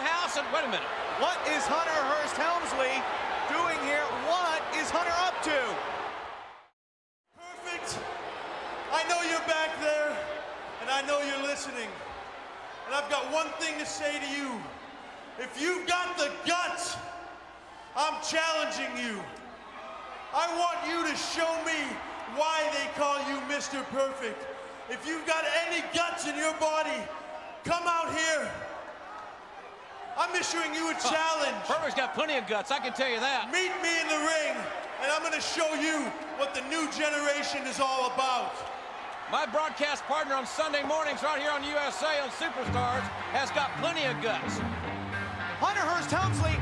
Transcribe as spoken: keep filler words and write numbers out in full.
house, and wait a minute. What is Hunter Hearst Helmsley doing here? What is Hunter up to? Perfect. I know you're back there, and I know you're listening. And I've got one thing to say to you. If you've got the guts, I'm challenging you. I want you to show me why they call you Mister Perfect. If you've got any guts in your body, come out here. I'm issuing you a challenge. Perfect's got plenty of guts, I can tell you that. Meet me in the ring, and I'm going to show you what the new generation is all about. My broadcast partner on Sunday mornings right here on U S A on Superstars has got plenty of guts. Hunter Hearst Helmsley